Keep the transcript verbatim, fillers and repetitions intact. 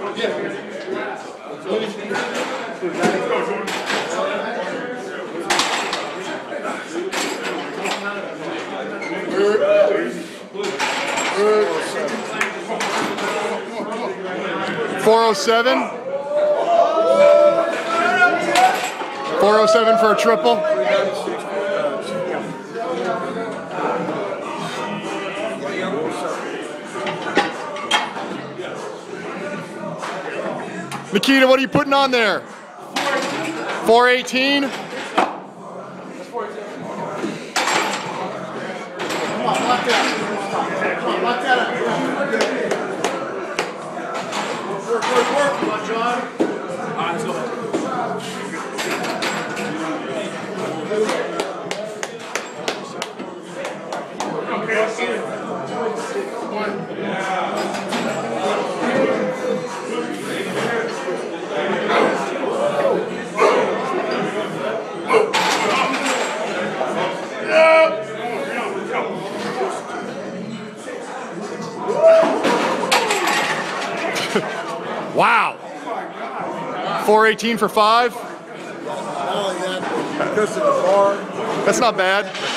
four oh seven. four oh seven for a triple. Nikita, what are you putting on there? four eighteen. Come on, lock that. Come on, lock that up. Work, work, work. Come on, John. All right, let's go. Wow. four eighteen for five? Not only that, because of the bar. That's not bad.